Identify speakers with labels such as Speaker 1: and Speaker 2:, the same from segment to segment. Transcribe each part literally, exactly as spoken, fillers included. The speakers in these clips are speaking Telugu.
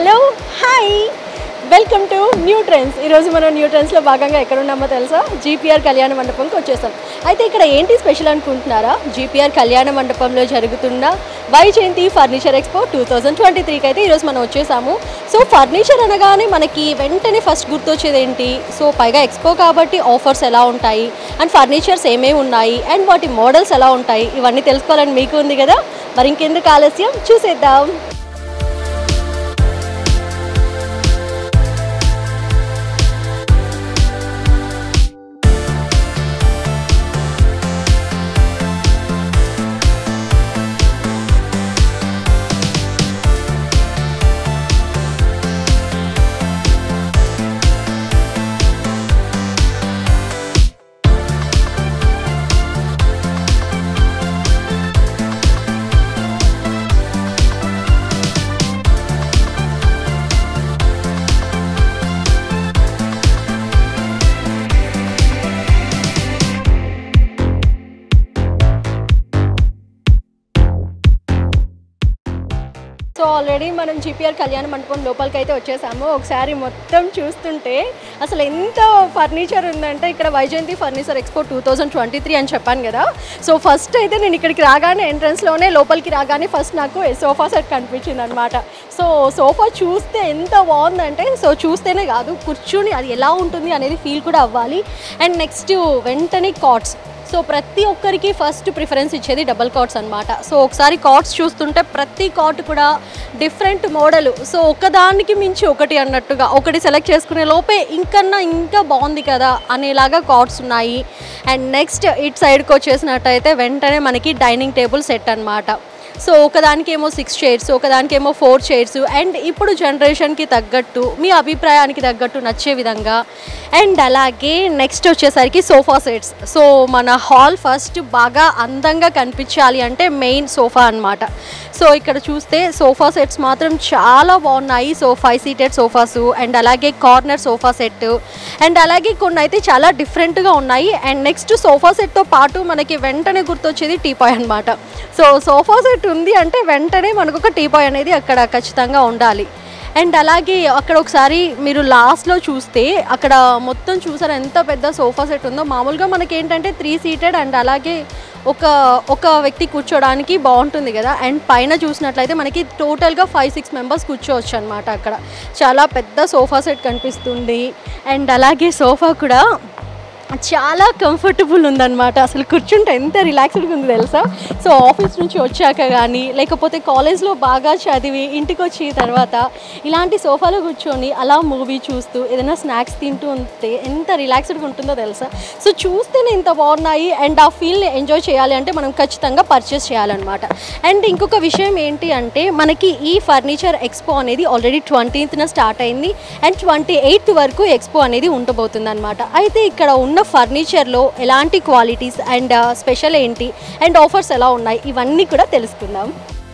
Speaker 1: Hello hi welcome to new trends. ఈరోజు మనం న్యూ ట్రెండ్స్లో భాగంగా ఎక్కడ ఉన్నామో తెలుసా? జీపీఆర్ కళ్యాణ మండపంకి వచ్చేసాం. అయితే ఇక్కడ ఏంటి స్పెషల్ అనుకుంటున్నారా? జీపీఆర్ కళ్యాణ మండపంలో జరుగుతున్న Vyjayanthi furniture expo two thousand twenty త్రీకి అయితే ఈరోజు మనం వచ్చేసాము. సో ఫర్నిచర్ అనగానే మనకి వెంటనే ఫస్ట్ గుర్తొచ్చేది ఏంటి? సో పైగా ఎక్స్పో కాబట్టి ఆఫర్స్ ఎలా ఉంటాయి అండ్ ఫర్నిచర్స్ ఏమేమి ఉన్నాయి అండ్ వాటి మోడల్స్ ఎలా ఉంటాయి, ఇవన్నీ తెలుసుకోవాలని మీకు ఉంది కదా. మరి ఇంకెందుకు ఆలస్యం, చూసేద్దాం. సో ఆల్రెడీ మనం జీపీఆర్ కళ్యాణ మండపం లోపలికి అయితే వచ్చేసాము. ఒకసారి మొత్తం చూస్తుంటే అసలు ఎంత ఫర్నిచర్ ఉందంటే ఇక్కడ Vyjayanthi furniture expo two thousand twenty three అని చెప్పాను కదా. సో ఫస్ట్ అయితే నేను ఇక్కడికి రాగానే ఎంట్రన్స్లోనే లోపలికి రాగానే ఫస్ట్ నాకు సోఫా సెట్ కనిపించింది అనమాట. సో సోఫా చూస్తే ఎంత బాగుందంటే, సో చూస్తేనే కాదు కూర్చుని అది ఎలా ఉంటుంది అనేది ఫీల్ కూడా అవ్వాలి. అండ్ నెక్స్ట్ వెంటనే కాట్స్. సో ప్రతి ఒక్కరికి ఫస్ట్ ప్రిఫరెన్స్ ఇచ్చేది డబల్ కాట్స్ అనమాట. సో ఒకసారి కాట్స్ చూస్తుంటే ప్రతి కాట్ కూడా డిఫరెంట్ మోడల్. సో ఒకదానికి మించి ఒకటి అన్నట్టుగా ఒకటి సెలెక్ట్ చేసుకునే లోపే ఇంకన్నా ఇంకా బాగుంది కదా అనేలాగా కాట్స్ ఉన్నాయి. అండ్ నెక్స్ట్ ఇట్ సైడ్కి వచ్చేసినట్టయితే వెంటనే మనకి డైనింగ్ టేబుల్ సెట్ అనమాట. సో ఒకదానికి ఏమో సిక్స్ చైర్స్, ఒకదానికి ఏమో ఫోర్ చైర్స్ అండ్ ఇప్పుడు జనరేషన్కి తగ్గట్టు మీ అభిప్రాయానికి తగ్గట్టు నచ్చే విధంగా. అండ్ అలాగే నెక్స్ట్ వచ్చేసరికి సోఫా సెట్స్. సో మన హాల్ ఫస్ట్ బాగా అందంగా కనిపించాలి అంటే మెయిన్ సోఫా అనమాట. సో ఇక్కడ చూస్తే సోఫా సెట్స్ మాత్రం చాలా బాగున్నాయి. So five seated sofas and అలాగే కార్నర్ సోఫా సెట్ అండ్ అలాగే కొన్ని అయితే చాలా డిఫరెంట్గా ఉన్నాయి. అండ్ నెక్స్ట్ సోఫా సెట్తో పాటు మనకి వెంటనే గుర్తొచ్చేది టీపాయ్ అనమాట. సో సోఫా సెట్ ఉంది అంటే వెంటనే మనకు ఒక టీపాయ్ అనేది అక్కడ ఖచ్చితంగా ఉండాలి. అండ్ అలాగే అక్కడ ఒకసారి మీరు లాస్ట్లో చూస్తే అక్కడ మొత్తం చూసారు ఎంత పెద్ద సోఫా సెట్ ఉందో. మామూలుగా మనకి ఏంటంటే త్రీ సీటెడ్ అండ్ అలాగే ఒక ఒక వ్యక్తి కూర్చోడానికి బాగుంటుంది కదా. అండ్ పైన చూసినట్లయితే మనకి టోటల్గా ఫైవ్ సిక్స్ మెంబర్స్ కూర్చోవచ్చు అనమాట. అక్కడ చాలా పెద్ద సోఫా సెట్ కనిపిస్తుంది. అండ్ అలాగే సోఫా కూడా చాలా కంఫర్టబుల్ ఉందన్నమాట. అసలు కూర్చుంటే ఎంత రిలాక్స్డ్గా ఉంది తెలుసా. సో ఆఫీస్ నుంచి వచ్చాక కానీ లేకపోతే కాలేజ్లో బాగా చదివి ఇంటికి వచ్చిన తర్వాత ఇలాంటి సోఫాలో కూర్చొని అలా మూవీ చూస్తూ ఏదైనా స్నాక్స్ తింటూ ఉంటే ఎంత రిలాక్స్డ్గా ఉంటుందో తెలుసా. సో చూస్తేనే ఇంత బాగున్నాయి అండ్ ఆ ఫీల్ని ఎంజాయ్ చేయాలి అంటే మనం ఖచ్చితంగా పర్చేస్ చేయాలన్నమాట. అండ్ ఇంకొక విషయం ఏంటి అంటే మనకి ఈ ఫర్నిచర్ ఎక్స్పో అనేది ఆల్రెడీ ట్వంటీన్త్న స్టార్ట్ అయింది అండ్ ట్వంటీ ఎయిత్ వరకు ఎక్స్పో అనేది ఉండబోతుంది అనమాట. అయితే ఇక్కడ ఉన్న ఫర్నిచర్లో ఎలాంటి క్వాలిటీస్ అండ్ స్పెషల్ ఏంటి అండ్ ఆఫర్స్ ఎలా ఉన్నాయి ఇవన్నీ కూడా తెలుసుకుందాం.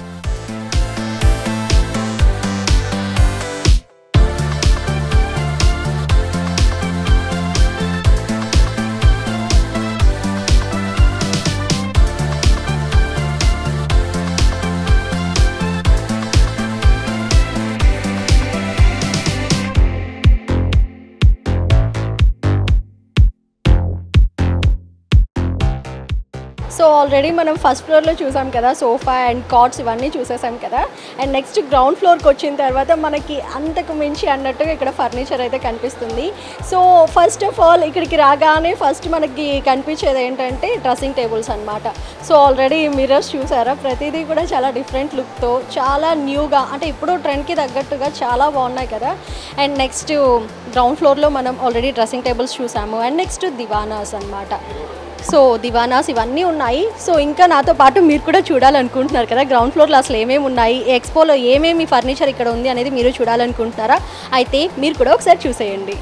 Speaker 1: సో ఆల్రెడీ మనం ఫస్ట్ ఫ్లోర్లో చూసాం కదా సోఫా అండ్ కాట్స్ ఇవన్నీ చూసేసాం కదా. అండ్ నెక్స్ట్ గ్రౌండ్ ఫ్లోర్కి వచ్చిన తర్వాత మనకి అంతకు మించి అన్నట్టుగా ఇక్కడ ఫర్నిచర్ అయితే కనిపిస్తుంది. సో ఫస్ట్ ఆఫ్ ఆల్ ఇక్కడికి రాగానే ఫస్ట్ మనకి కనిపించేది ఏంటంటే డ్రెస్సింగ్ టేబుల్స్ అనమాట. సో ఆల్రెడీ మిర్రర్స్ చూసారా, ప్రతిదీ కూడా చాలా డిఫరెంట్ లుక్తో చాలా న్యూగా అంటే ఇప్పుడు ట్రెండ్కి తగ్గట్టుగా చాలా బాగున్నాయి కదా. అండ్ నెక్స్ట్ గ్రౌండ్ ఫ్లోర్లో మనం ఆల్రెడీ డ్రెస్సింగ్ టేబుల్స్ చూసాము. అండ్ నెక్స్ట్ దివానాస్ అనమాట. సో దివానాస్ ఇవన్నీ ఉన్నాయి. సో ఇంకా నాతో పాటు మీరు కూడా చూడాలనుకుంటున్నారు కదా గ్రౌండ్ ఫ్లోర్లో అసలు ఏమేమి ఉన్నాయి, ఎక్స్పోలో ఏమేమి ఫర్నిచర్ ఇక్కడ ఉంది అనేది మీరు చూడాలనుకుంటున్నారా? అయితే మీరు కూడా ఒకసారి చూసేయండి.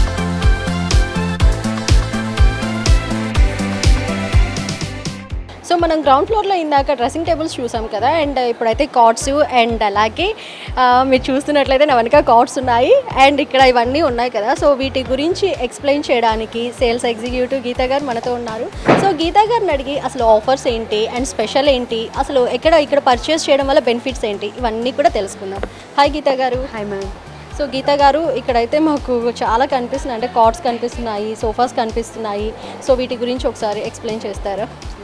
Speaker 1: సో మనం గ్రౌండ్ ఫ్లోర్లో ఇందాక డ్రెస్సింగ్ టేబుల్స్ చూసాం కదా, అండ్ ఇప్పుడైతే కాట్స్ అండ్ అలాగే మీరు చూస్తున్నట్లయితే నా వెనక కాట్స్ ఉన్నాయి అండ్ ఇక్కడ ఇవన్నీ ఉన్నాయి కదా. సో వీటి గురించి ఎక్స్ప్లెయిన్ చేయడానికి సేల్స్ ఎగ్జిక్యూటివ్ గీత గారు మనతో ఉన్నారు. సో గీత గారిని అడిగి అసలు ఆఫర్స్ ఏంటి అండ్ స్పెషల్ ఏంటి, అసలు ఎక్కడ ఇక్కడ పర్చేస్ చేయడం వల్ల బెనిఫిట్స్ ఏంటి, ఇవన్నీ కూడా తెలుసుకుందాం. హాయ్ గీత గారు.
Speaker 2: Hi ma'am.
Speaker 1: సో గీత గారు, ఇక్కడైతే మాకు చాలా కనిపిస్తున్నాయి, అంటే కాట్స్ కనిపిస్తున్నాయి, సోఫాస్ కనిపిస్తున్నాయి. సో వీటి గురించి ఒకసారి ఎక్స్ప్లెయిన్ చేస్తారా?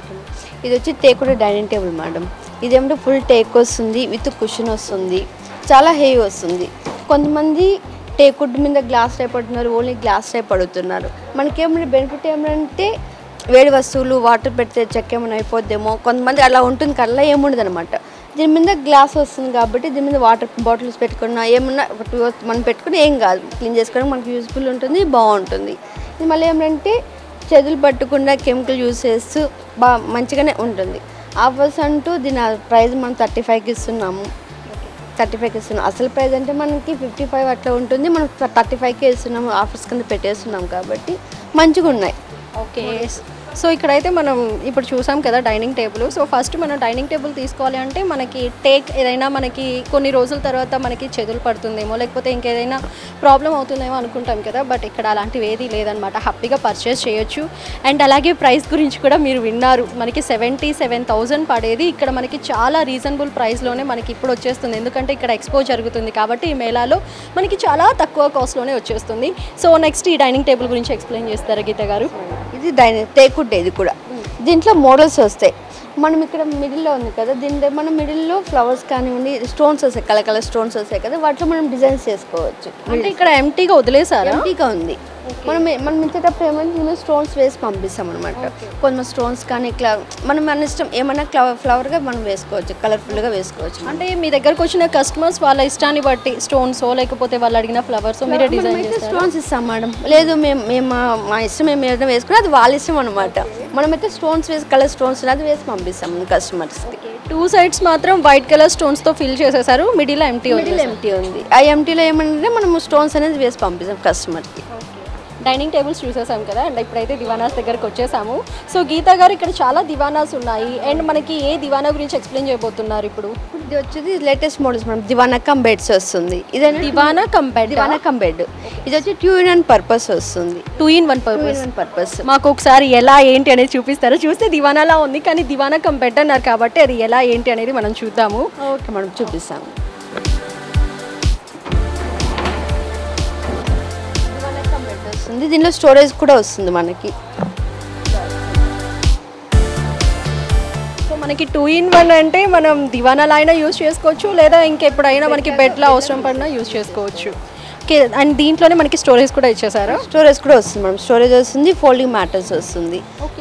Speaker 2: ఇది వచ్చి టేకుడ్ డైనింగ్ టేబుల్ మేడం. ఇదేమంటే ఫుల్ టేక్ వస్తుంది, విత్ కుషన్ వస్తుంది, చాలా హెవీ వస్తుంది. కొంతమంది టేకుడ్ మీద గ్లాస్ టైప్ పడుతున్నారు, ఓన్లీ గ్లాస్ టైప్ పడుతున్నారు. మనకేమైనా బెనిఫిట్ ఏమంటే వేడి వస్తువులు వాటర్ పెడితే చెక్క ఏమైనా అయిపోద్దేమో, కొంతమంది అలా ఉంటుంది, అలా ఏముండదు అనమాట. దీని మీద గ్లాస్ వస్తుంది కాబట్టి దీని మీద వాటర్ బాటిల్స్ పెట్టుకున్నా ఏమన్నా ఒక టూ మనం పెట్టుకుని ఏం కాదు, క్లీన్ చేసుకోవడానికి మనకు యూజ్ఫుల్ ఉంటుంది, బాగుంటుంది. ఇది మళ్ళీ ఏమంటే చేతులు పట్టకుండా కెమికల్ యూజ్ చేస్తూ బాగా మంచిగానే ఉంటుంది. ఆఫర్స్ అంటూ దీని ప్రైస్ మనం థర్టీ ఫైవ్కి ఇస్తున్నాము థర్టీ ఫైవ్కి ఇస్తున్నాం అసలు ప్రైస్ అంటే మనకి ఫిఫ్టీ ఫైవ్ అట్లా ఉంటుంది, మనం థర్టీ ఫైవ్కి ఇస్తున్నాము, ఆఫర్స్ కింద పెట్టేస్తున్నాం కాబట్టి మంచిగా ఉన్నాయి.
Speaker 1: ఓకే. సో ఇక్కడైతే మనం ఇప్పుడు చూసాం కదా డైనింగ్ టేబుల్. సో ఫస్ట్ మనం డైనింగ్ టేబుల్ తీసుకోవాలి అంటే మనకి టేక్ ఏదైనా మనకి కొన్ని రోజుల తర్వాత మనకి చెదులు పడుతుందేమో, లేకపోతే ఇంకేదైనా ప్రాబ్లం అవుతుందేమో అనుకుంటాం కదా, బట్ ఇక్కడ అలాంటివి ఏది లేదనమాట, హ్యాపీగా పర్చేస్ చేయొచ్చు. అండ్ అలాగే ప్రైస్ గురించి కూడా మీరు విన్నారు, మనకి సెవెంటీ సెవెన్ థౌజండ్ పడేది ఇక్కడ మనకి చాలా రీజనబుల్ ప్రైస్లోనే మనకి ఇప్పుడు వచ్చేస్తుంది, ఎందుకంటే ఇక్కడ ఎక్స్పో జరుగుతుంది కాబట్టి ఈ మేళాలో మనకి చాలా తక్కువ కాస్ట్లోనే వచ్చేస్తుంది. సో నెక్స్ట్ ఈ డైనింగ్ టేబుల్ గురించి ఎక్స్ప్లెయిన్ చేస్తారా గీత గారు?
Speaker 2: ఇది డైనింగ్ టేకుడ్ ఇది కూడా. దీంట్లో మోడల్స్ వస్తాయి. మనం ఇక్కడ మిడిల్లో ఉంది కదా, దీంట్లో మనం మిడిల్లో ఫ్లవర్స్ కానివ్వండి, స్టోన్స్ వస్తాయి, కలర్ కలర్ స్టోన్స్ వస్తాయి కదా, వాటిలో మనం డిజైన్స్ చేసుకోవచ్చు.
Speaker 1: అంటే ఇక్కడ ఎంటీగా వదిలేసారు,
Speaker 2: ఎంటీగా ఉంది. మనం మనం ఇచ్చేటప్పుడు ఏమంటే మేము స్టోన్స్ వేసి పంపిస్తాం అనమాట. కొంచెం స్టోన్స్ కానీ ఇట్లా మనం మన ఇష్టం ఏమైనా ఫ్లవర్గా మనం వేసుకోవచ్చు, కలర్ఫుల్గా వేసుకోవచ్చు.
Speaker 1: అంటే మీ దగ్గరకు వచ్చిన కస్టమర్స్ వాళ్ళ ఇష్టాన్ని బట్టి స్టోన్స్ లేకపోతే వాళ్ళు అడిగిన ఫ్లవర్స్ మీరే డిజైన్ చేస్తారు?
Speaker 2: స్టోన్స్ ఇస్తాం మేడం, లేదు మేము మేము మా ఇష్టం మేము ఏదైనా వేసుకుని అది వాళ్ళ ఇష్టం అనమాట. మనమైతే స్టోన్స్ వేసి కలర్ స్టోన్స్ అది వేసి పంపిస్తాం కస్టమర్స్కి.
Speaker 1: టూ సైడ్స్ మాత్రం వైట్ కలర్ స్టోన్స్తో ఫిల్ చేసేసారు, మిడిల్ ఎంటీ
Speaker 2: మిడిల్ ఎంటీ ఉంది. ఆ ఎంటీలో ఏమంటే మనం స్టోన్స్ అనేది వేసి పంపిస్తాం కస్టమర్కి.
Speaker 1: డైనింగ్ టేబుల్స్ చూసేసాం కదా, అండ్ ఇప్పుడైతే దివానాస్ దగ్గరకు వచ్చేసాము. సో గీత గారు ఇక్కడ చాలా దివానాస్ ఉన్నాయి, అండ్ మనకి ఏ దివానా గురించి ఎక్స్ప్లెయిన్ చేయబోతున్నారు ఇప్పుడు?
Speaker 2: ఇది వచ్చేది latest models madam, divan cum beds వస్తుంది. ఇదే
Speaker 1: divan cum bed.
Speaker 2: Divan cum bed ఇది వచ్చి టూ ఇన్ వన్ పర్పస్ వస్తుంది.
Speaker 1: Two in one purpose
Speaker 2: purpose
Speaker 1: మాకు ఒకసారి ఎలా ఏంటి అనేది చూపిస్తారా? చూస్తే దివానాలా ఉంది కానీ దివానా కమ్ బెడ్ అన్నారు కాబట్టి అది ఎలా ఏంటి అనేది మనం చూద్దాము.
Speaker 2: ఓకే మనం చూపిస్తాము. దీనిలో స్టోరేజ్ కూడా వస్తుంది మనకి.
Speaker 1: సో మనకి టూ ఇన్ వన్ అంటే మనం దివానాలా అయినా యూజ్ చేసుకోవచ్చు, లేదా ఇంకెప్పుడైనా మనకి బెడ్లో అవసరం పడినా యూజ్ చేసుకోవచ్చు. ఓకే. అండ్ దీంట్లోనే మనకి స్టోరేజ్ కూడా ఇచ్చేసారా?
Speaker 2: స్టోరేజ్ కూడా వస్తుంది మేడం, స్టోరేజ్ వస్తుంది, ఫోల్డింగ్ మ్యాటర్స్ వస్తుంది.
Speaker 1: ఓకే.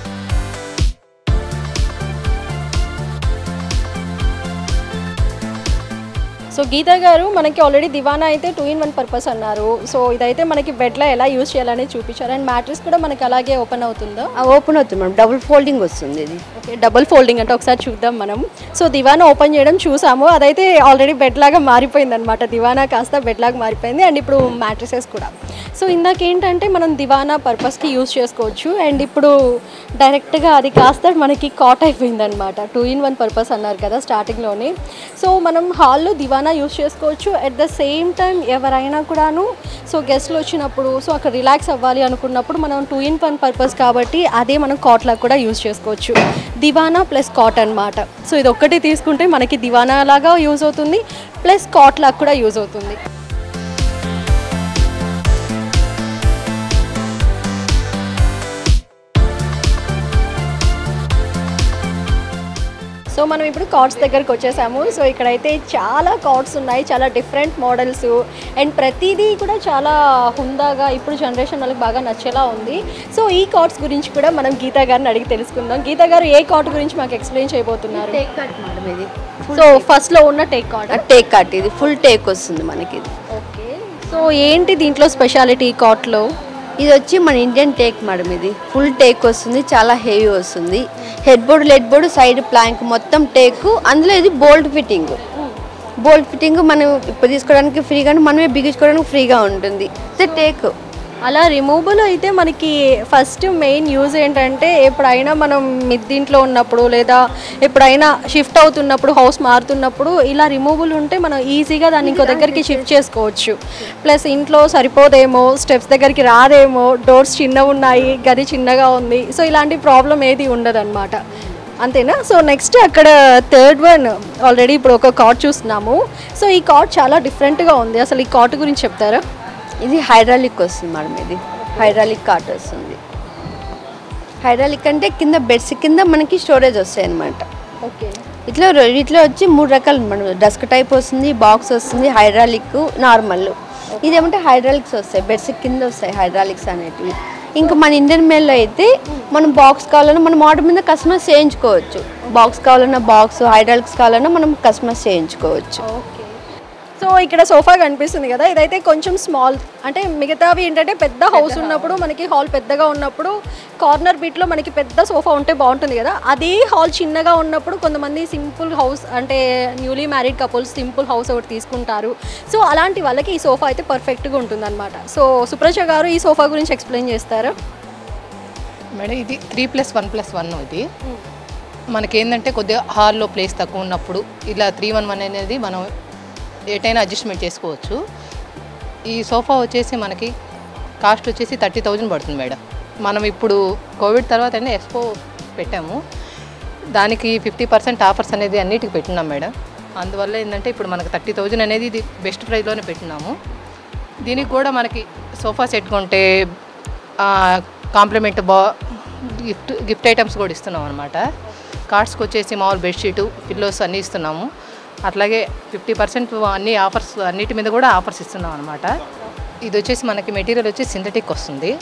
Speaker 1: సో గీత గారు మనకి ఆల్రెడీ దివానా అయితే టూ ఇన్ వన్ పర్పస్ అన్నారు, సో ఇదైతే మనకి బెడ్లో ఎలా యూజ్ చేయాలని చూపించారు. అండ్ మ్యాట్రెస్ కూడా మనకి అలాగే ఓపెన్ అవుతుందా?
Speaker 2: ఓపెన్ అవుతుంది మేడం, డబుల్ ఫోల్డింగ్ వస్తుంది ఇది.
Speaker 1: ఓకే, డబుల్ ఫోల్డింగ్ అంటే ఒకసారి చూద్దాం మనం. సో దివానా ఓపెన్ చేయడం చూసాము, అదైతే ఆల్రెడీ బెడ్ లాగా మారిపోయింది అనమాట, దివానా కాస్త బెడ్ లాగా మారిపోయింది. అండ్ ఇప్పుడు మ్యాట్రెసెస్ కూడా. సో ఇందాక ఏంటంటే మనం దివానా పర్పస్కి యూజ్ చేసుకోవచ్చు, అండ్ ఇప్పుడు డైరెక్ట్గా అది కాస్త మనకి కాట్ అయిపోయింది అనమాట. టూ ఇన్ వన్ పర్పస్ అన్నారు కదా స్టార్టింగ్లోనే. సో మనం హాల్లో దివానా యూజ్ చేసుకోవచ్చు, అట్ ద సేమ్ టైం ఎవరైనా కూడాను సో గెస్ట్లు వచ్చినప్పుడు సో అక్కడ రిలాక్స్ అవ్వాలి అనుకున్నప్పుడు మనం టూ ఇన్ వన్ పర్పస్ కాబట్టి అదే మనం కాట్ లాగా కూడా యూజ్ చేసుకోవచ్చు. దివానా ప్లస్ కాట్ అనమాట. సో ఇది ఒక్కటి తీసుకుంటే మనకి దివానా లాగా యూజ్ అవుతుంది, ప్లస్ కాట్ లాగా కూడా యూజ్ అవుతుంది. సో మనం ఇప్పుడు కార్డ్స్ దగ్గరకు వచ్చేసాము. సో ఇక్కడైతే చాలా కార్డ్స్ ఉన్నాయి, చాలా డిఫరెంట్ మోడల్స్, అండ్ ప్రతిదీ కూడా చాలా హుందాగా ఇప్పుడు జనరేషన్ వాళ్ళకి బాగా నచ్చేలా ఉంది. సో ఈ కార్డ్స్ గురించి కూడా మనం గీతా గారిని అడిగి తెలుసుకుందాం. గీతా గారు ఏ కార్డ్ గురించి మాకు ఎక్స్ప్లెయిన్ చేయబోతున్నారు?
Speaker 2: టేక్ కార్డ్ మేడం ఇది.
Speaker 1: సో ఫస్ట్లో ఉన్న టేక్ కార్డ్.
Speaker 2: టేక్ కార్డ్ ఇది ఫుల్ టేక్ వస్తుంది మనకి ఇది.
Speaker 1: ఓకే. సో ఏంటి దీంట్లో స్పెషాలిటీ ఈ కార్డ్లో?
Speaker 2: ఇది వచ్చి మన ఇండియన్ టేక్ మేడం, ఇది ఫుల్ టేక్ వస్తుంది, చాలా హెవీ వస్తుంది. Head board led board side plank మొత్తం టేక్, అందులో ఇది బోల్ట్ ఫిట్టింగ్. బోల్ట్ ఫిట్టింగ్ మనం ఇప్పుడు తీసుకోవడానికి ఫ్రీగా, మనమే బిగించుకోవడానికి ఫ్రీగా ఉంటుంది. ఇది టేక్
Speaker 1: అలా రిమూవబుల్ అయితే మనకి ఫస్ట్ మెయిన్ యూజ్ ఏంటంటే ఎప్పుడైనా మనం మిద్దింట్లో ఉన్నప్పుడు లేదా ఎప్పుడైనా షిఫ్ట్ అవుతున్నప్పుడు హౌస్ మారుతున్నప్పుడు ఇలా రిమూవబుల్ ఉంటే మనం ఈజీగా దాన్ని ఇంకో దగ్గరికి షిఫ్ట్ చేసుకోవచ్చు. ప్లస్ ఇంట్లో సరిపోదేమో, స్టెప్స్ దగ్గరికి రాదేమో, డోర్స్ చిన్నగా ఉన్నాయి, గది చిన్నగా ఉంది, సో ఇలాంటి ప్రాబ్లం ఏది ఉండదన్నమాట. అంతేనా? సో నెక్స్ట్ అక్కడ థర్డ్ వన్ ఆల్రెడీ ఇప్పుడు ఒక కాట్ చూస్తున్నాము. సో ఈ కాట్ చాలా డిఫరెంట్గా ఉంది, అసలు ఈ కాట్ గురించి చెప్తారా?
Speaker 2: ఇది హైడ్రాలిక్ వస్తుంది మేడం. ఇది హైడ్రాలిక్ కాట్ వస్తుంది. హైడ్రాలిక్ అంటే కింద బెడ్స్ కింద మనకి స్టోరేజ్ వస్తాయి అన్నమాట.
Speaker 1: ఓకే.
Speaker 2: ఇట్లా ఇట్లా వచ్చి మూడు రకాలు మేడం. డస్క్ టైప్ వస్తుంది, బాక్స్ వస్తుంది, హైడ్రాలిక్, నార్మల్. ఇదేమంటే హైడ్రాలిక్స్ వస్తాయి, బెడ్స్ కింద వస్తాయి హైడ్రాలిక్స్ అనేటివి. ఇంకా మన ఇండియన్ మేల్లో అయితే మనం బాక్స్ కావాలన్నా మనం ఆర్డర్ మీద కస్టమైజ్ చేయించుకోవచ్చు. బాక్స్ కావాలన్నా బాక్స్, హైడ్రాలిక్స్ కావాలన్నా మనం కస్టమైజ్ చేయించుకోవచ్చు.
Speaker 1: ఓకే. సో ఇక్కడ సోఫా కనిపిస్తుంది కదా, ఇదైతే కొంచెం స్మాల్, అంటే మిగతావి ఏంటంటే పెద్ద హౌస్ ఉన్నప్పుడు మనకి హాల్ పెద్దగా ఉన్నప్పుడు కార్నర్ బిట్లో మనకి పెద్ద సోఫా ఉంటే బాగుంటుంది కదా, అదే హాల్ చిన్నగా ఉన్నప్పుడు కొంతమంది సింపుల్ హౌస్ అంటే newly married couples simple house ఒకటి తీసుకుంటారు. సో అలాంటి వాళ్ళకి ఈ సోఫా అయితే పర్ఫెక్ట్గా ఉంటుంది అనమాట. సో సుప్రజ గారు ఈ సోఫా గురించి ఎక్స్ప్లెయిన్ చేస్తారా?
Speaker 3: మేడం ఇది three plus one plus one. ఇది మనకేంటంటే కొద్దిగా హాల్లో ప్లేస్ తక్కువ ఉన్నప్పుడు ఇలా త్రీ వన్ వన్ అనేది మనం ఎటైనా అడ్జస్ట్మెంట్ చేసుకోవచ్చు. ఈ సోఫా వచ్చేసి మనకి కాస్ట్ వచ్చేసి థర్టీ థౌజండ్ పడుతుంది మేడం. మనం ఇప్పుడు కోవిడ్ తర్వాత అయినా ఎక్స్పో పెట్టాము, దానికి ఫిఫ్టీ పర్సెంట్ ఆఫర్స్ అనేది అన్నిటికి పెట్టినాం మేడం. అందువల్ల ఏంటంటే ఇప్పుడు మనకు థర్టీ థౌజండ్ అనేది ఇది బెస్ట్ ప్రైస్లోనే పెట్టినాము. దీనికి కూడా మనకి సోఫా సెట్ కొంటే కాంప్లిమెంట్ బా గిఫ్ట్ గిఫ్ట్ ఐటమ్స్ కూడా ఇస్తున్నాం అనమాట. కార్డ్స్కి వచ్చేసి మామూలు బెడ్షీటు, పిల్లోస్ అన్నీ ఇస్తున్నాము. అట్లాగే ఫిఫ్టీ పర్సెంట్ అన్ని ఆఫర్స్ అన్నిటి మీద కూడా ఆఫర్స్ ఇస్తున్నాం అనమాట. ఇది వచ్చేసి మనకి మెటీరియల్ వచ్చి సింథటిక్ వస్తుంది.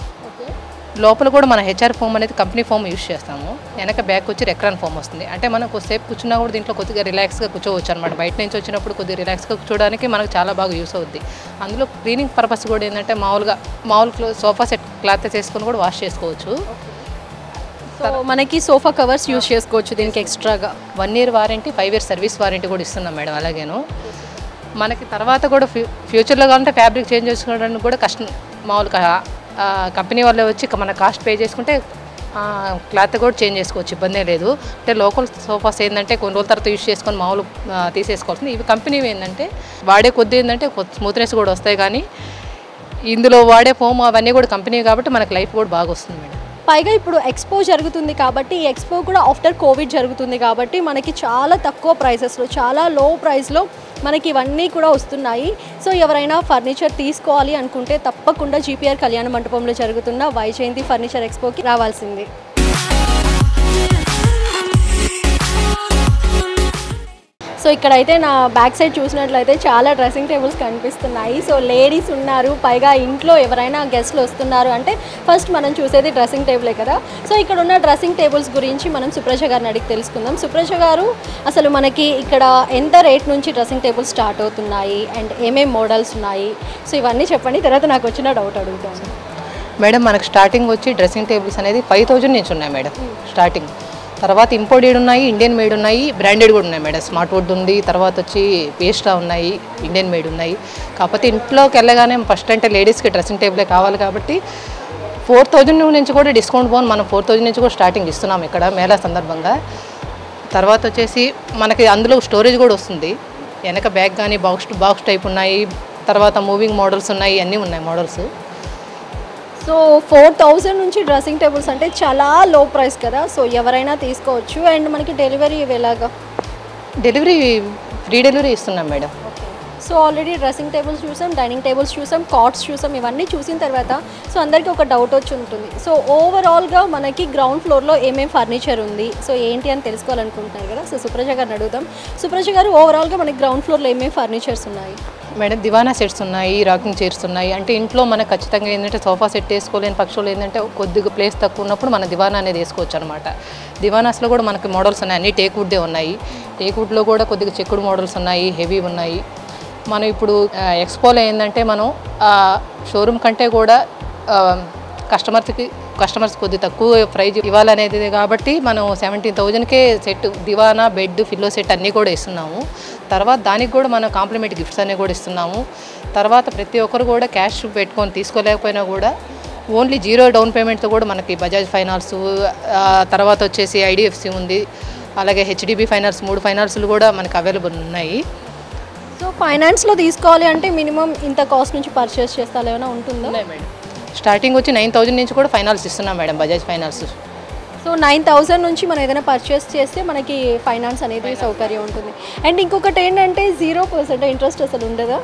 Speaker 3: లోపల కూడా మన హెచ్ఆర్ ఫోమ్ అనేది కంపెనీ ఫోమ్ యూస్ చేస్తాము. వెనక బ్యాక్ వచ్చి రెక్రాన్ ఫోమ్ వస్తుంది. అంటే మనం కొద్దిసేపు కూర్చున్నా కూడా దీంట్లో కొద్దిగా రిలాక్స్గా కూర్చోవచ్చు అనమాట. బయట నుంచి వచ్చినప్పుడు కొద్దిగా రిలాక్స్గా కూర్చోడానికి మనకు చాలా బాగా యూస్ అవుద్ది. అందులో క్లీనింగ్ పర్పస్ కూడా ఏంటంటే మామూలుగా మామూలు క్లో సోఫా సెట్ క్లాత్ చేసుకొని కూడా వాష్ చేసుకోవచ్చు.
Speaker 1: సో మనకి సోఫా కవర్స్ యూజ్ చేసుకోవచ్చు దీనికి ఎక్స్ట్రాగా.
Speaker 3: One year warranty, five years service warranty కూడా ఇస్తున్నాం మేడం. అలాగేను మనకి తర్వాత కూడా ఫ్యూ ఫ్యూచర్లో కావాలంటే ఫ్యాబ్రిక్ చేంజ్ చేసుకోవడానికి కూడా కష్టం. మామూలుగా కంపెనీ వాళ్ళే వచ్చి మన కాస్ట్ పే చేసుకుంటే క్లాత్ కూడా చేంజ్ చేసుకోవచ్చు, ఇబ్బందే లేదు. అంటే లోకల్ సోఫాస్ ఏంటంటే కొన్ని రోజుల తర్వాత యూజ్ చేసుకొని మామూలు తీసేసుకోవాల్సింది. ఇవి కంపెనీ ఏంటంటే వాడే కొద్ది ఏంటంటే స్మూత్నెస్ కూడా వస్తాయి, కానీ ఇందులో వాడే ఫోమ్ అవన్నీ కూడా కంపెనీ కాబట్టి మనకు లైఫ్ కూడా బాగా వస్తుంది మేడం.
Speaker 1: పైగా ఇప్పుడు ఎక్స్పో జరుగుతుంది కాబట్టి ఈ ఎక్స్పో కూడా ఆఫ్టర్ కోవిడ్ జరుగుతుంది కాబట్టి మనకి చాలా తక్కువ ప్రైసెస్లో, చాలా లో ప్రైస్లో మనకి ఇవన్నీ కూడా వస్తున్నాయి. సో ఎవరైనా ఫర్నిచర్ తీసుకోవాలి అనుకుంటే తప్పకుండా జీపీఆర్ కళ్యాణ మండపంలో జరుగుతున్న వైజయంతి ఫర్నిచర్ ఎక్స్పోకి రావాల్సింది. సో ఇక్కడైతే నా బ్యాక్ సైడ్ చూసినట్లయితే చాలా డ్రెస్సింగ్ టేబుల్స్ కనిపిస్తున్నాయి. సో లేడీస్ ఉన్నారు, పైగా ఇంట్లో ఎవరైనా గెస్ట్లు వస్తున్నారు అంటే ఫస్ట్ మనం చూసేది డ్రెస్సింగ్ టేబులే కదా. సో ఇక్కడ ఉన్న డ్రెస్సింగ్ టేబుల్స్ గురించి మనం సుప్రజ గారిని అడిగి తెలుసుకుందాం. సుప్రజ గారు, అసలు మనకి ఇక్కడ ఎంత రేట్ నుంచి డ్రెస్సింగ్ టేబుల్స్ స్టార్ట్ అవుతున్నాయి అండ్ ఏమేమి మోడల్స్ ఉన్నాయి, సో ఇవన్నీ చెప్పండి. తర్వాత నాకు వచ్చిన డౌట్ అడుగుతాను.
Speaker 3: మేడం మనకు స్టార్టింగ్ వచ్చి డ్రెస్సింగ్ టేబుల్స్ అనేది ఫైవ్ థౌజండ్ నుంచి ఉన్నాయి మేడం స్టార్టింగ్. తర్వాత ఇంపోర్టెడ్ ఉన్నాయి, ఇండియన్ మేడ్ ఉన్నాయి, బ్రాండెడ్ కూడా ఉన్నాయి మేడం. స్మార్ట్ వుడ్ ఉంది, తర్వాత వచ్చి పేస్టా ఉన్నాయి, ఇండియన్ మేడ్ ఉన్నాయి. కాకపోతే ఇంట్లోకి వెళ్ళగానే ఫస్ట్ అంటే లేడీస్కి డ్రెస్సింగ్ టేబులే కావాలి కాబట్టి ఫోర్ థౌజండ్ నుంచి కూడా డిస్కౌంట్ పోను మనం ఫోర్ థౌజండ్ నుంచి కూడా స్టార్టింగ్ ఇస్తున్నాం ఇక్కడ మేళా సందర్భంగా. తర్వాత వచ్చేసి మనకి అందులో స్టోరేజ్ కూడా వస్తుంది. వెనక బ్యాగ్ కానీ బాక్స్ బాక్స్ టైప్ ఉన్నాయి, తర్వాత మూవింగ్ మోడల్స్ ఉన్నాయి, అన్నీ ఉన్నాయి మోడల్స్.
Speaker 1: సో ఫోర్ థౌజండ్ నుంచి డ్రెస్సింగ్ టేబుల్స్ అంటే చాలా లో ప్రైస్ కదా. సో ఎవరైనా తీసుకోవచ్చు. అండ్ మనకి డెలివరీ ఎలాగా?
Speaker 3: డెలివరీ ఫ్రీ డెలివరీ ఇస్తున్నాం madam.
Speaker 1: So already dressing tables చూసాం, డైనింగ్ టేబుల్స్ చూసాం, కాట్స్ చూసాం. ఇవన్నీ చూసిన తర్వాత సో అందరికీ ఒక డౌట్ వచ్చి ఉంటుంది. సో ఓవరాల్గా మనకి గ్రౌండ్ ఫ్లోర్లో ఏమేమి ఫర్నిచర్ ఉంది, సో ఏంటి అని తెలుసుకోవాలనుకుంటున్నారు కదా. సో సుప్రజ గారిని అడుగుదాం. సుప్రజ గారు, ఓవరాల్గా మనకి గ్రౌండ్ ఫ్లోర్లో ఏమేమి ఫర్నిచర్స్ ఉన్నాయి?
Speaker 3: మేడం దివానా సెట్స్ ఉన్నాయి, రాకింగ్ చైర్స్ ఉన్నాయి. అంటే ఇంట్లో మనకు ఖచ్చితంగా ఏంటంటే సోఫా సెట్ వేసుకోలేని పక్షులు ఏంటంటే కొద్దిగా ప్లేస్ తక్కువ ఉన్నప్పుడు మన దివానా అనేది వేసుకోవచ్చు అనమాట. దివానాస్లో కూడా మనకి మోడల్స్ ఉన్నాయి, అన్ని టేక్ వుడ్డే ఉన్నాయి. టేక్ వుడ్లో కూడా కొద్దిగా చెక్కుడు మోడల్స్ ఉన్నాయి, హెవీ ఉన్నాయి. మనం ఇప్పుడు ఎక్స్పోలో ఏంటంటే మనం షోరూమ్ కంటే కూడా కస్టమర్స్కి కస్టమర్స్ కొద్ది తక్కువ ప్రైజ్ ఇవ్వాలనేది కాబట్టి మనం సెవెంటీన్ థౌజండ్కే set divan bed pillow set అన్నీ కూడా ఇస్తున్నాము. తర్వాత దానికి కూడా మనం కాంప్లిమెంట్ గిఫ్ట్స్ అన్నీ కూడా ఇస్తున్నాము. తర్వాత ప్రతి ఒక్కరు కూడా క్యాష్ పెట్టుకొని తీసుకోలేకపోయినా కూడా ఓన్లీ జీరో డౌన్ పేమెంట్తో కూడా మనకి బజాజ్ ఫైనాన్స్, తర్వాత వచ్చేసి ఐడిఎఫ్సి ఉంది, అలాగే హెచ్డిబి ఫైనాన్స్, మూడు ఫైనాన్స్లు కూడా మనకు అవైలబుల్ ఉన్నాయి.
Speaker 1: సో ఫైనాన్స్లో తీసుకోవాలి అంటే మినిమం ఇంత కాస్ట్ నుంచి పర్చేస్ చేస్తాలో ఏమైనా ఉంటుందా?
Speaker 3: మేడం స్టార్టింగ్ వచ్చి నైన్ థౌజండ్ నుంచి కూడా ఫైనాన్స్ ఇస్తున్నాం madam, Bajaj finance.
Speaker 1: So nine thousand నుంచి మనం ఏదైనా పర్చేస్ చేస్తే మనకి ఫైనాన్స్ అనేది సౌకర్యం ఉంటుంది. అండ్ ఇంకొకటి ఏంటంటే జీరో పర్సెంట్ ఇంట్రెస్ట్ అసలు ఉండదా?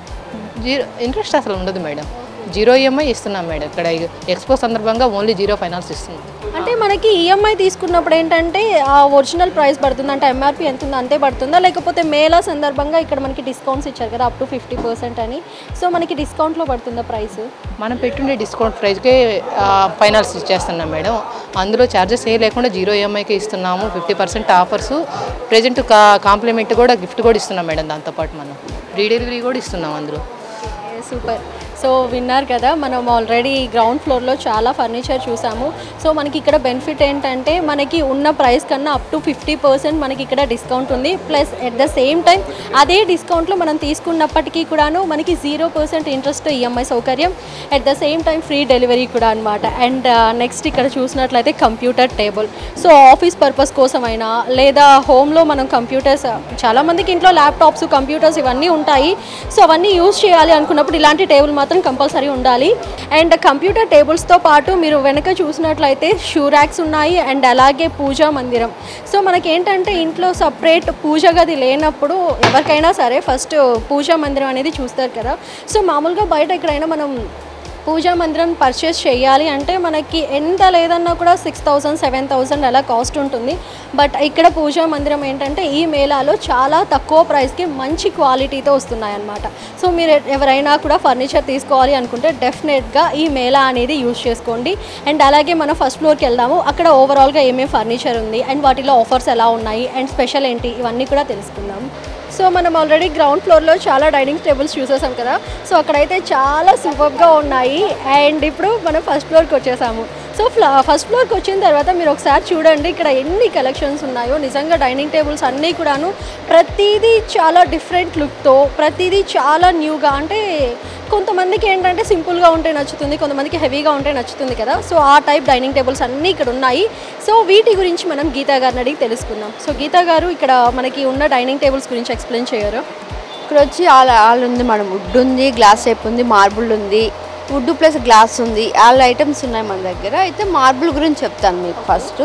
Speaker 3: జీరో ఇంట్రెస్ట్ అసలు ఉండదు మేడం, జీరో ఈఎంఐ ఇస్తున్నాం మేడం. ఇక్కడ ఎక్స్పో సందర్భంగా ఓన్లీ జీరో ఫైనాన్స్ ఇస్తుంది.
Speaker 1: అంటే మనకి ఈఎంఐ తీసుకున్నప్పుడు ఏంటంటే ఆ ఒరిజినల్ ప్రైస్ పడుతుంది అంటే ఎంఆర్పి ఎంత ఉందో అంతే పడుతుందా, లేకపోతే మేళా సందర్భంగా ఇక్కడ మనకి డిస్కౌంట్స్ ఇచ్చారు కదా అప్ టు ఫిఫ్టీ పర్సెంట్ అని, సో మనకి డిస్కౌంట్లో పడుతుందా ప్రైస్?
Speaker 3: మనం పెట్టుండే డిస్కౌంట్ ప్రైస్కే ఫైనాన్స్ ఇచ్చేస్తున్నాం మేడం. అందులో ఛార్జెస్ ఏ లేకుండా జీరో ఈఎంఐకి ఇస్తున్నాము. ఫిఫ్టీ పర్సెంట్ ఆఫర్స్ ప్రజెంట్ కా కాంప్లిమెంట్ కూడా గిఫ్ట్ కూడా ఇస్తున్నాం మేడం. దాంతోపాటు మనం ఫ్రీ డెలివరీ కూడా ఇస్తున్నాం అందులో.
Speaker 1: సూపర్. సో విన్నారు కదా, మనం ఆల్రెడీ గ్రౌండ్ ఫ్లోర్లో చాలా ఫర్నిచర్ చూసాము. సో మనకి ఇక్కడ బెనిఫిట్ ఏంటంటే మనకి ఉన్న ప్రైస్ కన్నా అప్ టు ఫిఫ్టీ పర్సెంట్ మనకి ఇక్కడ డిస్కౌంట్ ఉంది. Plus at the same time అదే డిస్కౌంట్లో మనం తీసుకున్నప్పటికీ కూడాను మనకి జీరో పర్సెంట్ ఇంట్రెస్ట్ ఈఎంఐ సౌకర్యం, at the same time free delivery కూడా అనమాట. అండ్ నెక్స్ట్ ఇక్కడ చూసినట్లయితే computer table. So office purpose కోసమైనా లేదా హోమ్లో మనం కంప్యూటర్స్, చాలామందికి ఇంట్లో ల్యాప్టాప్స్ కంప్యూటర్స్ ఇవన్నీ ఉంటాయి. సో అవన్నీ యూజ్ చేయాలి అనుకున్నప్పుడు ఇలాంటి టేబుల్ మాత్రం కంపల్సరీ ఉండాలి. అండ్ కంప్యూటర్ టేబుల్స్తో పాటు మీరు వెనక చూసినట్లయితే షూ ర్యాక్స్ ఉన్నాయి అండ్ అలాగే పూజా మందిరం. సో మనకి ఏంటంటే ఇంట్లో సపరేట్ పూజ గది లేనప్పుడు ఎవరికైనా సరే ఫస్ట్ పూజా మందిరం అనేది చూస్తారు కదా. సో మామూలుగా బయట ఎక్కడైనా మనం పూజా మందిరం పర్చేస్ చేయాలి అంటే మనకి ఎంత లేదన్నా కూడా సిక్స్ థౌజండ్ సెవెన్ థౌజండ్ అలా కాస్ట్ ఉంటుంది. బట్ ఇక్కడ పూజా మందిరం ఏంటంటే ఈ మేళాలో చాలా తక్కువ ప్రైస్కి మంచి క్వాలిటీతో వస్తున్నాయన్నమాట. సో మీరు ఎవరైనా కూడా ఫర్నిచర్ తీసుకోవాలి అనుకుంటే డెఫినెట్గా ఈ మేళా అనేది యూజ్ చేసుకోండి. అండ్ అలాగే మనం ఫస్ట్ ఫ్లోర్కి వెళ్దాము, అక్కడ ఓవరాల్గా ఏమేమి ఫర్నిచర్ ఉంది అండ్ వాటిలో ఆఫర్స్ ఎలా ఉన్నాయి అండ్ స్పెషల్ ఏంటి ఇవన్నీ కూడా తెలుసుకుందాం. సో మనం ఆల్రెడీ గ్రౌండ్ ఫ్లోర్లో చాలా డైనింగ్ టేబుల్స్ చూసేసాం కదా. సో అక్కడైతే చాలా సూపర్గా ఉన్నాయి. అండ్ ఇప్పుడు మనం ఫస్ట్ ఫ్లోర్కి వచ్చేసాము. సో ఫ్లా ఫస్ట్ ఫ్లోర్కి వచ్చిన తర్వాత మీరు ఒకసారి చూడండి ఇక్కడ ఎన్ని కలెక్షన్స్ ఉన్నాయో. నిజంగా డైనింగ్ టేబుల్స్ అన్నీ కూడాను ప్రతిదీ చాలా డిఫరెంట్ లుక్తో, ప్రతిదీ చాలా న్యూగా, అంటే కొంతమందికి ఏంటంటే సింపుల్గా ఉంటే నచ్చుతుంది, కొంతమందికి హెవీగా ఉంటే నచ్చుతుంది కదా. సో ఆ టైప్ డైనింగ్ టేబుల్స్ అన్నీ ఇక్కడ ఉన్నాయి. సో వీటి గురించి మనం గీతా గారిని అడిగి తెలుసుకుందాం. సో గీతా గారు ఇక్కడ మనకి ఉన్న డైనింగ్ టేబుల్స్ గురించి ఎక్స్ప్లెయిన్ చేయరు?
Speaker 2: ఇక్కడ వచ్చి ఆల్ ఆల్ ఉంది మేడం. వుడ్ ఉంది, గ్లాస్ టైప్ ఉంది, మార్బుల్ ఉంది, వుడ్ ప్లస్ గ్లాస్ ఉంది, ఆల్ ఐటమ్స్ ఉన్నాయి మన దగ్గర. అయితే మార్బుల్ గురించి చెప్తాను మీకు. ఫస్ట్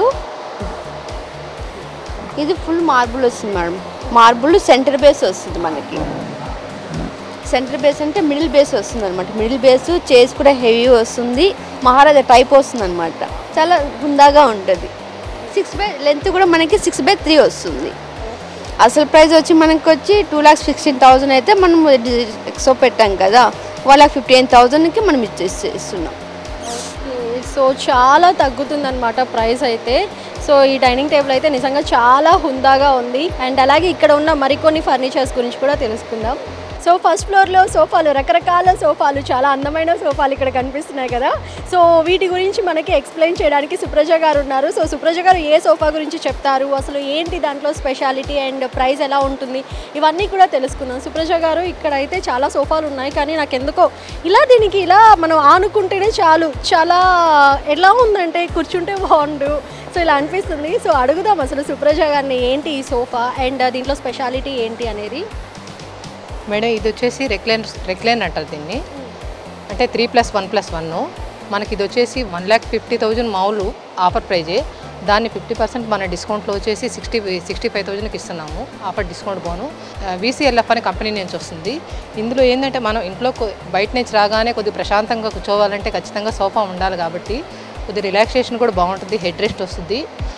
Speaker 2: ఇది ఫుల్ మార్బుల్ వస్తుంది మేడం. మార్బుల్ సెంటర్ బేస్ వస్తుంది మనకి. సెంటర్ బేస్ అంటే మిడిల్ బేస్ వస్తుంది అనమాట. మిడిల్ బేస్ చేస్ కూడా హెవీ వస్తుంది, మహారాజా టైప్ వస్తుంది అనమాట. చాలా గుందాగా ఉంటుంది. సిక్స్ బై లెంత్ కూడా మనకి సిక్స్ బై త్రీ వస్తుంది. అసలు ప్రైస్ వచ్చి మనకి వచ్చి టూ ల్యాక్స్ సిక్స్టీన్ థౌజండ్ అయితే మనం ఎక్సో పెట్టాం కదా, వన్ ల్యాక్ ఫిఫ్టీ ఎయిట్ థౌజండ్కి మనం ఇచ్చేసి ఇస్తున్నాం.
Speaker 1: సో చాలా తగ్గుతుందన్నమాట ప్రైస్ అయితే. సో ఈ డైనింగ్ టేబుల్ అయితే నిజంగా చాలా హుందాగా ఉంది. అండ్ అలాగే ఇక్కడ ఉన్న మరికొన్ని ఫర్నిచర్స్ గురించి కూడా తెలుసుకుందాం. సో ఫస్ట్ ఫ్లోర్లో సోఫాలు, రకరకాల సోఫాలు, చాలా అందమైన సోఫాలు ఇక్కడ కనిపిస్తున్నాయి కదా. సో వీటి గురించి మనకి ఎక్స్ప్లెయిన్ చేయడానికి సుప్రజ గారు ఉన్నారు. సో సుప్రజ గారు ఏ సోఫా గురించి చెప్తారు, అసలు ఏంటి దాంట్లో స్పెషాలిటీ అండ్ ప్రైస్ ఎలా ఉంటుంది, ఇవన్నీ కూడా తెలుసుకుందాం. సుప్రజ గారు ఇక్కడ అయితే చాలా సోఫాలు ఉన్నాయి, కానీ నాకు ఎందుకో ఇలా దీనికి ఇలా మనం ఆనుకుంటేనే చాలు, చాలా ఎలా ఉందంటే కూర్చుంటే బాగుండు, సో ఇలా అనిపిస్తుంది. సో అడుగుదాం అసలు సుప్రజ గారిని ఏంటి ఈ సోఫా అండ్ దీంట్లో స్పెషాలిటీ ఏంటి అనేది.
Speaker 3: మేడం ఇది వచ్చేసి రెక్లైన్ రెక్లైన్ అంటారు దీన్ని. అంటే three plus one plus one మనకి ఇది వచ్చేసి వన్ ల్యాక్ ఫిఫ్టీ థౌజండ్ మామూలు ఆఫర్ ప్రైజే. దాన్ని ఫిఫ్టీ పర్సెంట్ మన డిస్కౌంట్లో వచ్చేసి సిక్స్టీ సిక్స్టీ ఫైవ్ థౌజండ్కి ఇస్తున్నాము ఆఫర్ డిస్కౌంట్ పోను. వీసీఎల్ఎఫ్ అనే కంపెనీ నుంచి వస్తుంది. ఇందులో ఏంటంటే మనం ఇంట్లో బయట నుంచి రాగానే కొద్దిగా ప్రశాంతంగా కూర్చోవాలంటే ఖచ్చితంగా సోఫా ఉండాలి కాబట్టి కొద్దిగా రిలాక్సేషన్ కూడా బాగుంటుంది, హెడ్ రెస్ట్ వస్తుంది.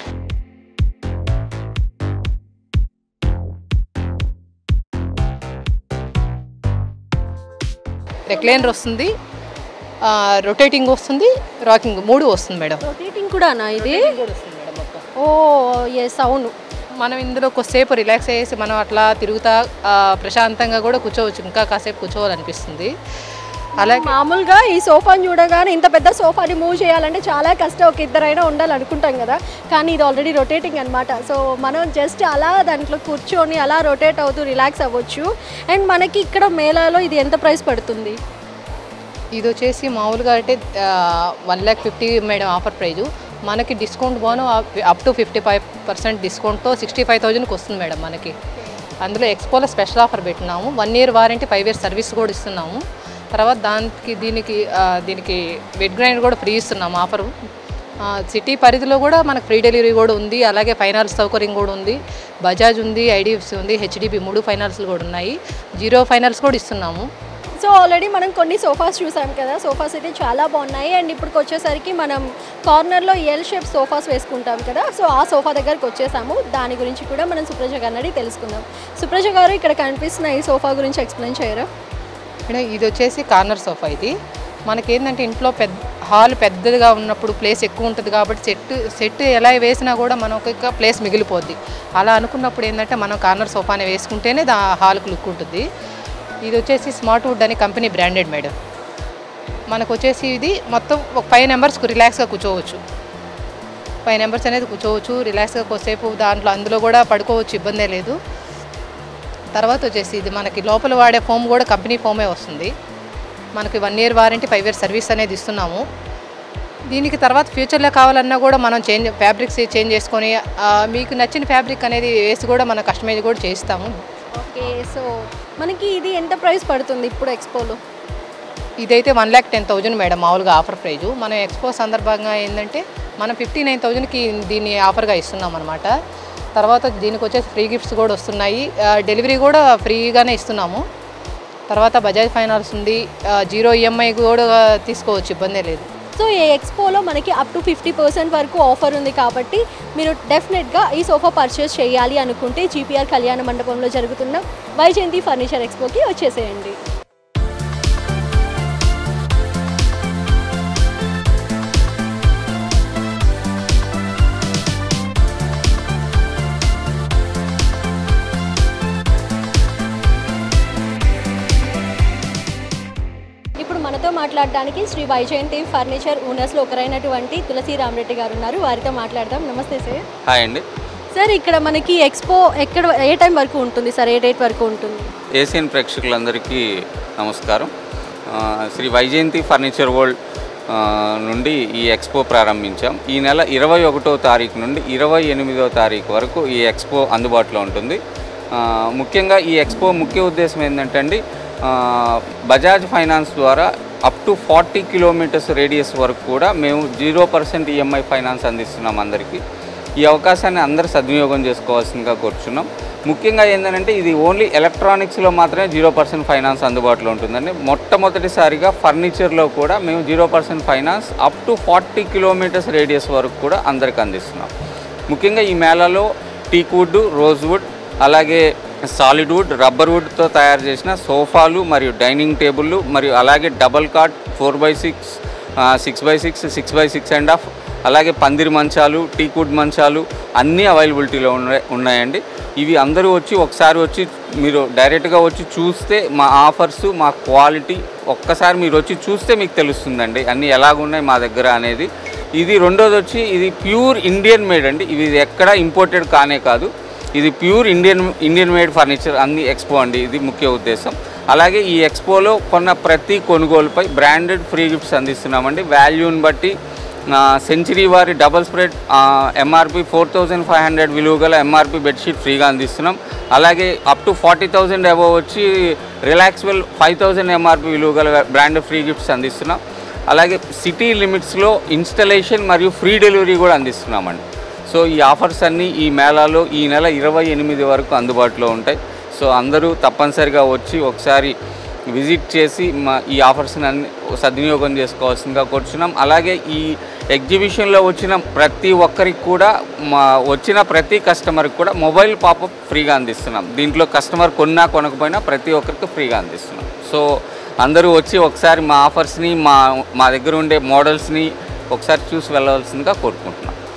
Speaker 3: రెక్లైనర్ వస్తుంది, రొటేటింగ్ వస్తుంది, రాకింగ్ మూడు వస్తుంది మేడం.
Speaker 1: రొటేటింగ్ కూడానా ఇది? ఓ ఎస్, అవును.
Speaker 3: మనం ఇందులో కొద్దిసేపు రిలాక్స్ అయ్యేసి మనం అట్లా తిరుగుతా ప్రశాంతంగా కూడా కూర్చోవచ్చు, ఇంకా కాసేపు కూర్చోవాలనిపిస్తుంది. అలాగే
Speaker 1: మామూలుగా ఈ సోఫాని చూడగానే ఇంత పెద్ద సోఫాని మూవ్ చేయాలంటే చాలా కష్టం, ఒక ఇద్దరైనా ఉండాలి అనుకుంటాం కదా, కానీ ఇది ఆల్రెడీ రొటేటింగ్ అనమాట. సో మనం జస్ట్ అలా దాంట్లో కూర్చొని అలా రొటేట్ అవుతూ రిలాక్స్ అవ్వచ్చు. అండ్ మనకి ఇక్కడ మేళాలో ఇది ఎంత ప్రైస్ పడుతుంది?
Speaker 3: ఇది వచ్చేసి మామూలుగా అంటే one lakh fifty madam offer price. మనకి డిస్కౌంట్ పోను up to fifty five percent డిస్కౌంట్తో సిక్స్టీ ఫైవ్ థౌజండ్కి వస్తుంది మేడం మనకి. అందులో ఎక్స్పోలో స్పెషల్ ఆఫర్ పెట్టినాము, one year warranty, five years service కూడా ఇస్తున్నాము. తర్వాత దానికి దీనికి దీనికి వెట్ గ్రైండ్ కూడా ఫ్రీ ఇస్తున్నాము ఆఫరు. సిటీ పరిధిలో కూడా మనకు ఫ్రీ డెలివరీ కూడా ఉంది, అలాగే ఫైనాన్స్ సౌకర్యం కూడా ఉంది. బజాజ్ ఉంది, ఐడిఎఫ్సి ఉంది, హెచ్డిబి మూడు ఫైనాన్స్లు కూడా ఉన్నాయి, జీరో ఫైనాన్స్ కూడా ఇస్తున్నాము.
Speaker 1: సో ఆల్రెడీ మనం కొన్ని సోఫాస్ చూసాం కదా, సోఫాస్ అయితే చాలా బాగున్నాయి. అండ్ ఇప్పటికి వచ్చేసరికి మనం కార్నర్లో ఎల్ షేప్ సోఫాస్ వేసుకుంటాం కదా, సో ఆ సోఫా దగ్గరికి వచ్చేసాము. దాని గురించి కూడా మనం సుప్రజ గారిని అడిగి తెలుసుకుందాం. సుప్రజ గారు, ఇక్కడ కనిపిస్తున్న ఈ సోఫా గురించి ఎక్స్ప్లెయిన్ చేయరా?
Speaker 3: మేడం ఇది వచ్చేసి కార్నర్ సోఫా. ఇది మనకేంటంటే ఇంట్లో పెద్ద హాల్ పెద్దదిగా ఉన్నప్పుడు ప్లేస్ ఎక్కువ ఉంటుంది కాబట్టి సెట్ సెట్ ఎలా వేసినా కూడా మనకు ప్లేస్ మిగిలిపోద్ది. అలా అనుకున్నప్పుడు ఏంటంటే మనం కార్నర్ సోఫాని వేసుకుంటేనే దా హాల్కి లుక్ ఉంటుంది. ఇది వచ్చేసి స్మార్ట్ వుడ్ అని కంపెనీ బ్రాండెడ్ మేడం. మనకు వచ్చేసి ఇది మొత్తం ఒక ఫైవ్ నెంబర్స్కి రిలాక్స్గా కూర్చోవచ్చు. ఫైవ్ నెంబర్స్ అనేది కూర్చోవచ్చు రిలాక్స్గా, కొద్దిసేపు దాంట్లో అందులో కూడా పడుకోవచ్చు, ఇబ్బందే లేదు. తర్వాత వచ్చేసి ఇది మనకి లోపల వాడే ఫోమ్ కూడా కంపెనీ ఫోమే వస్తుంది. మనకి one year warranty, five years service అనేది ఇస్తున్నాము. దీనికి తర్వాత ఫ్యూచర్లో కావాలన్నా కూడా మనం చేంజ్ ఫ్యాబ్రిక్స్ చేంజ్ చేసుకొని మీకు నచ్చిన ఫ్యాబ్రిక్ అనేది వేసి కూడా మనం కస్టమైజ్ కూడా చేస్తాము.
Speaker 1: ఓకే, సో మనకి ఇది ఎంత ప్రైస్ పడుతుంది ఇప్పుడు ఎక్స్పోలో?
Speaker 3: ఇదైతే one lakh ten thousand madam మామూలుగా ఆఫర్ ప్రైజు. మనం ఎక్స్పో సందర్భంగా ఏంటంటే మనం ఫిఫ్టీ నైన్ థౌజండ్కి దీన్ని ఆఫర్గా ఇస్తున్నాం అనమాట. తర్వాత దీనికి వచ్చేసి ఫ్రీ గిఫ్ట్స్ కూడా వస్తున్నాయి, డెలివరీ కూడా ఫ్రీగానే ఇస్తున్నాము. తర్వాత బజాజ్ ఫైనాన్స్ ఉంది, జీరో ఈఎంఐ కూడా తీసుకోవచ్చు, ఇబ్బందే లేదు.
Speaker 1: సో ఈ ఎక్స్పోలో మనకి అప్ టు ఫిఫ్టీ పర్సెంట్ వరకు ఆఫర్ ఉంది కాబట్టి మీరు డెఫినెట్గా ఈ సోఫా పర్చేస్ చేయాలి అనుకుంటే జీపీఆర్ కళ్యాణ మండపంలో జరుగుతున్న వైజయంతి ఫర్నిచర్ ఎక్స్పోకి వచ్చేసేయండి. మనతో మాట్లాడడానికి శ్రీ వైజయంతి ఫర్నిచర్ ఓనర్స్లో ఒకరైనటువంటి తులసి రామరెడ్డి గారు ఉన్నారు, వారితో మాట్లాడదాం. నమస్తే సార్.
Speaker 4: హాయ్ అండి.
Speaker 1: సార్, ఇక్కడ మనకి ఎక్స్పో ఎక్కడ ఏ టైం వరకు ఉంటుంది సార్, ఏ డేట్ వరకు ఉంటుంది?
Speaker 4: ఏసియన్ ప్రేక్షకులందరికీ నమస్కారం. శ్రీ వైజయంతి ఫర్నిచర్ వరల్డ్ నుండి ఈ ఎక్స్పో ప్రారంభించాం. ఈ నెల ఇరవై ఒకటో తారీఖు నుండి ఇరవై ఎనిమిదో తారీఖు వరకు ఈ ఎక్స్పో అందుబాటులో ఉంటుంది. ముఖ్యంగా ఈ ఎక్స్పో ముఖ్య ఉద్దేశం ఏంటంటే అండి, బజాజ్ ఫైనాన్స్ ద్వారా up to forty kilometres radius వరకు కూడా మేము జీరో పర్సెంట్ ఈఎంఐ ఫైనాన్స్ అందిస్తున్నాం అందరికీ. ఈ అవకాశాన్ని అందరూ సద్వినియోగం చేసుకోవాల్సిందిగా కోరుచున్నాం. ముఖ్యంగా ఏంటంటే ఇది ఓన్లీ ఎలక్ట్రానిక్స్లో మాత్రమే జీరో పర్సెంట్ ఫైనాన్స్ అందుబాటులో ఉంటుందండి. మొట్టమొదటిసారిగా ఫర్నిచర్లో కూడా మేము zero percent finance up to forty kilometres radius వరకు కూడా అందరికి అందిస్తున్నాం. ముఖ్యంగా ఈ మేళాలో టీక్వుడ్, రోజ్వుడ్, అలాగే సాలిడ్ వుడ్, రబ్బర్ వుడ్తో తయారు చేసిన సోఫాలు మరియు డైనింగ్ టేబుళ్ళు, మరియు అలాగే double cot, four by six, six by six, six by six and half, అలాగే పందిరి మంచాలు, టీక్వుడ్ మంచాలు అన్నీ అవైలబిలిటీలో ఉన్నాయి ఉన్నాయండి. ఇవి అందరూ వచ్చి ఒకసారి వచ్చి మీరు డైరెక్ట్గా వచ్చి చూస్తే మా ఆఫర్సు, మా క్వాలిటీ ఒక్కసారి మీరు వచ్చి చూస్తే మీకు తెలుస్తుందండి అన్నీ ఎలాగున్నాయి మా దగ్గర అనేది. ఇది రెండోది వచ్చి ఇది ప్యూర్ ఇండియన్ మేడ్ అండి. ఇవి ఎక్కడ ఇంపోర్టెడ్ కానే కాదు, ఇది pure Indian Indian made furniture అన్ని ఎక్స్పో అండి, ఇది ముఖ్య ఉద్దేశం. అలాగే ఈ ఎక్స్పోలో కొన్న ప్రతి కొనుగోలుపై బ్రాండెడ్ ఫ్రీ గిఫ్ట్స్ అందిస్తున్నామండి. వాల్యూని బట్టి సెంచరీ వారి double spread MRP four thousand five hundred విలువ గల ఎంఆర్పి బెడ్షీట్ ఫ్రీగా అందిస్తున్నాం. అలాగే up to forty thousand above వచ్చి రిలాక్స్వెల్ ఫైవ్ థౌజండ్ ఎంఆర్పి విలువ గల బ్రాండెడ్ ఫ్రీ గిఫ్ట్స్ అందిస్తున్నాం. అలాగే సిటీ లిమిట్స్లో ఇన్స్టలేషన్ మరియు ఫ్రీ డెలివరీ కూడా అందిస్తున్నామండి. సో ఈ ఆఫర్స్ అన్నీ ఈ మేళాలో ఈ నెల ఇరవై ఎనిమిది వరకు అందుబాటులో ఉంటాయి. సో అందరూ తప్పనిసరిగా వచ్చి ఒకసారి విజిట్ చేసి మా ఈ ఆఫర్స్ని అన్ని సద్వినియోగం చేసుకోవాల్సిందిగా కోరుచున్నాం. అలాగే ఈ ఎగ్జిబిషన్లో వచ్చిన ప్రతి ఒక్కరికి కూడా మా వచ్చిన ప్రతి కస్టమర్కి కూడా మొబైల్ పాపప్ ఫ్రీగా అందిస్తున్నాం. దీంట్లో కస్టమర్ కొన్నా కొనకపోయినా ప్రతి ఒక్కరికి ఫ్రీగా అందిస్తున్నాం. సో అందరూ వచ్చి ఒకసారి మా ఆఫర్స్ని మా మా దగ్గర ఉండే మోడల్స్ని ఒకసారి చూసి వెళ్ళవలసిందిగా కోరుకుంటున్నాం.
Speaker 1: సార్, ఇప్పుడు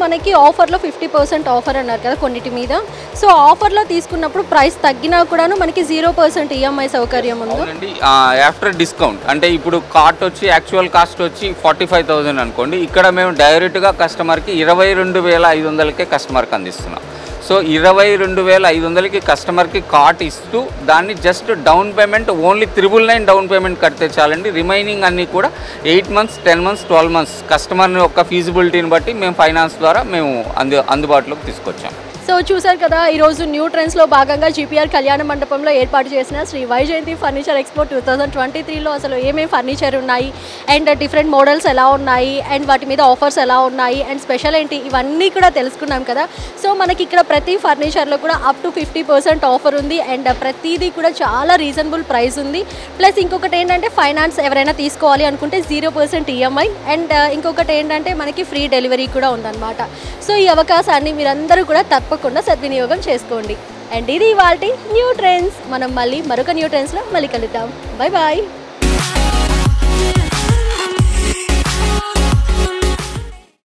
Speaker 1: మనకి ఆఫర్లో ఫిఫ్టీ పర్సెంట్ ఆఫర్ అన్నారు కదా కొన్నిటి మీద. సో ఆఫర్లో తీసుకున్నప్పుడు ప్రైస్ తగ్గినా కూడాను మనకి జీరో పర్సెంట్ ఈఎంఐ సౌకర్యం ఉంది.
Speaker 4: అవునండి, ఆఫ్టర్ డిస్కౌంట్ అంటే ఇప్పుడు కార్ట్ వచ్చి యాక్చువల్ కాస్ట్ వచ్చి ఫార్టీ ఫైవ్ థౌజండ్ అనుకోండి, ఇక్కడ మేము డైరెక్ట్గా కస్టమర్కి ఇరవై రెండు వేల ఐదు వందలకే కస్టమర్కి అందిస్తున్నాం. సో ఇరవై రెండు వేల ఐదు వందలకి కస్టమర్కి కార్ట్ ఇస్తూ దాన్ని just down payment only triple nine down payment కడితే చాలండి. రిమైనింగ్ అన్నీ కూడా eight months ten months twelve months కస్టమర్ని యొక్క ఫీజిబిలిటీని బట్టి మేము ఫైనాన్స్ ద్వారా మేము అందు అందుబాటులోకి తీసుకొచ్చాం.
Speaker 1: సో చూసారు కదా, ఈరోజు న్యూ ట్రెండ్స్లో భాగంగా జీపీఆర్ కళ్యాణ మండపంలో ఏర్పాటు చేసిన Shri Vaijayanti furniture expo two thousand twenty త్రీలో అసలు ఏమేమి ఫర్నిచర్ ఉన్నాయి అండ్ డిఫరెంట్ మోడల్స్ ఎలా ఉన్నాయి అండ్ వాటి మీద ఆఫర్స్ ఎలా ఉన్నాయి అండ్ స్పెషల్ ఏంటి ఇవన్నీ కూడా తెలుసుకున్నాం కదా. సో మనకి ఇక్కడ ప్రతి ఫర్నిచర్లో కూడా up to fifty percent offer ఉంది అండ్ ప్రతిదీ కూడా చాలా రీజనబుల్ ప్రైస్ ఉంది. ప్లస్ ఇంకొకటి ఏంటంటే ఫైనాన్స్ ఎవరైనా తీసుకోవాలి అనుకుంటే జీరో పర్సెంట్ ఈఎంఐ అండ్ ఇంకొకటి ఏంటంటే మనకి ఫ్రీ డెలివరీ కూడా ఉందన్నమాట. సో ఈ అవకాశాన్ని మీరందరూ కూడా తప్పకుండా సద్వినియోగం చేసుకోండి. అండ్ ఇది ఇవాల్టి న్యూ ట్రెండ్స్. మనం మళ్ళీ మరొక న్యూ ట్రెండ్స్లో మళ్ళీ కలుద్దాం. Bye bye.